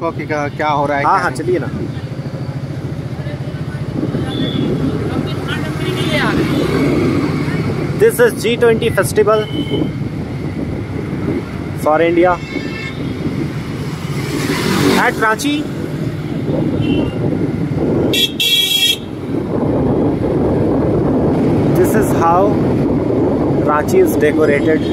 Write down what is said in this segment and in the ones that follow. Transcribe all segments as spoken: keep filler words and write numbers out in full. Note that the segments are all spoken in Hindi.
इसको कि क्या हो रहा है। हाँ हाँ चलिए ना। This is G twenty festival for India at Ranchi. This is how Ranchi is decorated.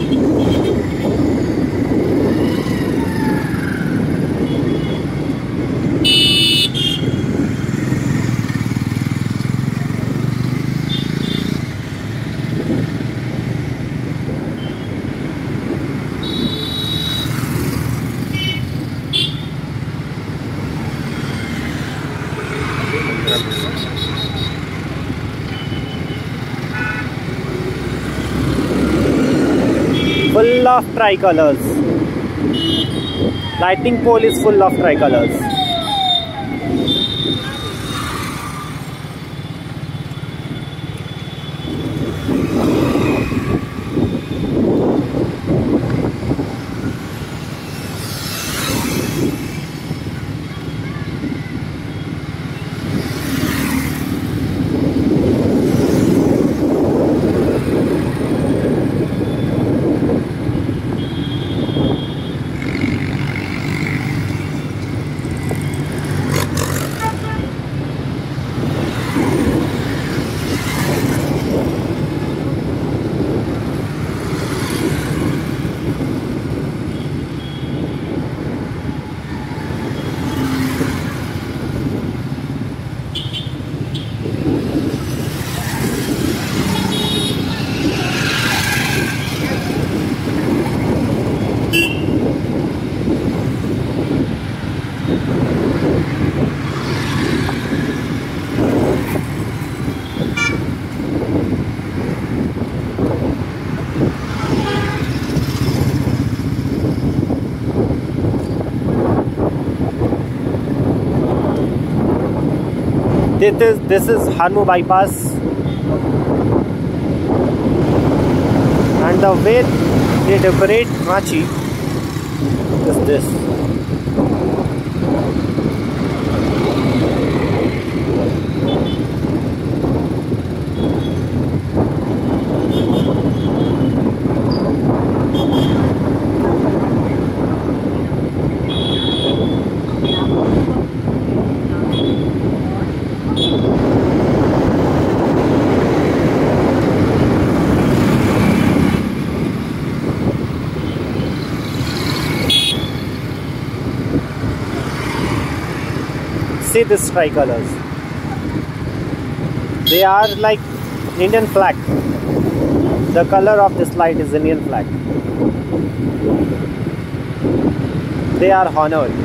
Full of tricolors. Lightning pole is full of tricolors. This is this is Hanmu bypass, and the way they decorate Ranchi is this. See these tricolors. They are like Indian flag. The color of this light is Indian flag. They are honored.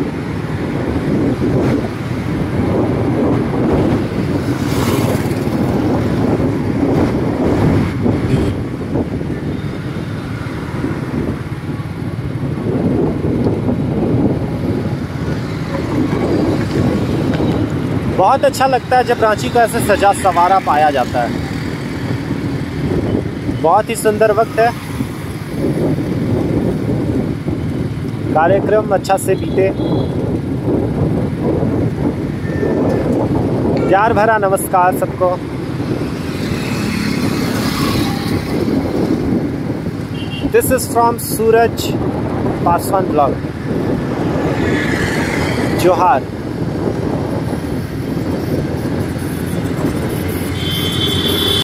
बहुत अच्छा लगता है जब रांची को ऐसे सजा सवारा पाया जाता है। बहुत ही सुंदर वक्त है, कार्यक्रम अच्छा से बीते। प्यार भरा नमस्कार सबको। This is from Suraj Paswan blog, जोहार।